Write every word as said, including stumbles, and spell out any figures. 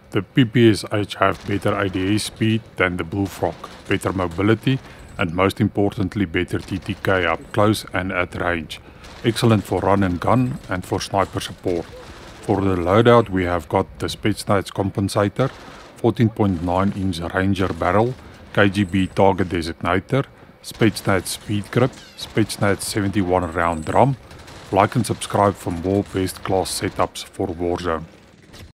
The P P S H have better A D S speed than the Bullfrog, better mobility and most importantly better T T K up close and at range. Excellent for run and gun and for sniper support. For the loadout we have got the Spetsnaz Compensator, fourteen point nine inch Ranger barrel, K G B Target Designator, Spetsnaz Speedgrip, Spetsnaz seventy-one Rnd Drum. Like and subscribe for more best class setups for Warzone.